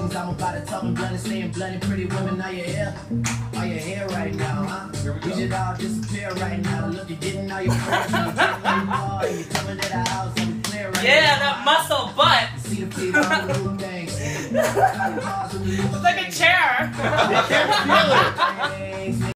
songs. I'm about to talk and blunt, staying blunt. Pretty women, are you here? Are you here right now, huh? We should all disappear right now. Look, you're getting all your friends, you're getting all your car, you're coming to the house, I'm clear right now. Yeah, that muscle butt. See the feet on the little things. It's like a chair. They can't feel it.